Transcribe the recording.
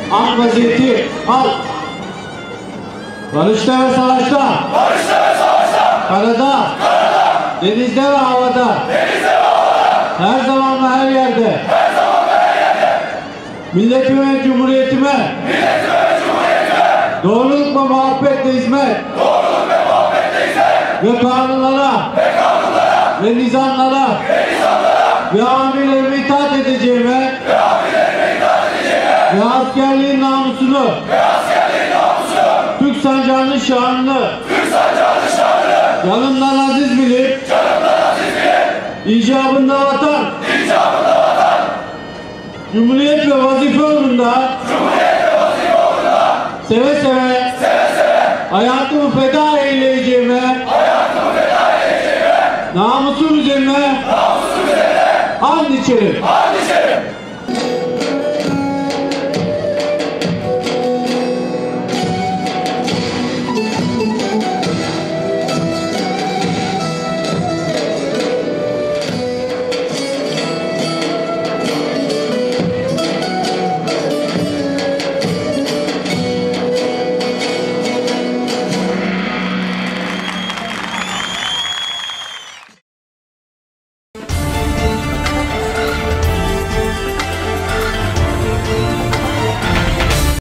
Ant vaziyeti al. Barışta ve savaşta. Karada. Denizde ve havada. Her zaman ve her yerde. Milletime, cumhuriyetime. Doğruluk ve muhabbetle hizmet. Ve kanunlara. Ve nizamlara. Ve amirlerime itaat edeceğime. Ve askerliğin namusunu. Türk sancağının şanını. Yanından aziz bilip. İcabında vatan. Cumhuriyet ve vazife uğrunda. Seve seve. Hayatımı feda eyleyeceğime. Namusun üzerine. And içerim.